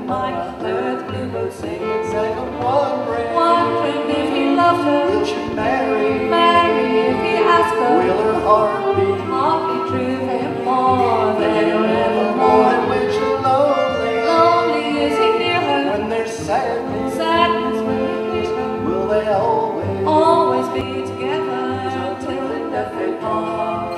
might. Heard the bluebird sing and Sang of wondering, wondering if he loved her. will she marry? Marry if he asked her. Will her heart be true for him more than evermore? And when she's lonely, lonely is he near her? when there's sadness, sadness will he wish her? will they always be together till in death they part?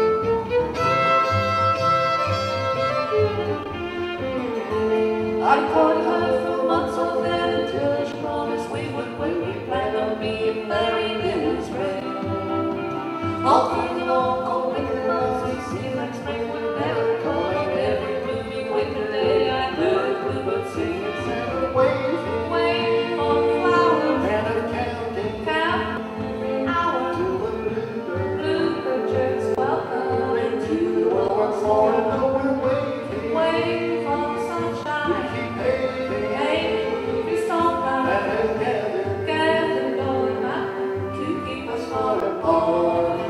I courted her for months of then until she promised we would when we planned on being married in his rain. All through the long cold winter months we seemed like spring would never come. Every gloomy winter day I heard the bluebird sing and sang, waiting on the flowers and of counting every hour till the bluebird chirps welcome into the world once more. more. And we're Waiting for the sunshine, we stop and gathered going back to keep us far apart.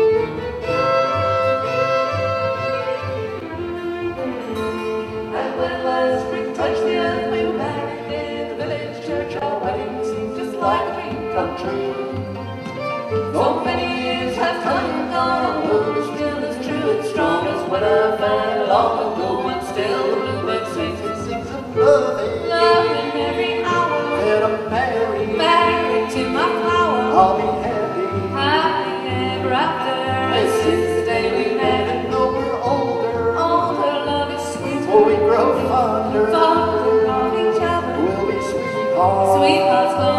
And when last spring touched the earth, we were married in the village church. Our wedding seemed just like a dream come true. So many years have come and gone, although still as true and strong as when I found long ago. And still the bluebird sings and sings of loving every hour. and I'm married to my flower. I'll be happy ever after. This is the day we met. and though we're older, Love is sweet. we grow fonder Fonder of each other. we'll be sweethearts Sweethearts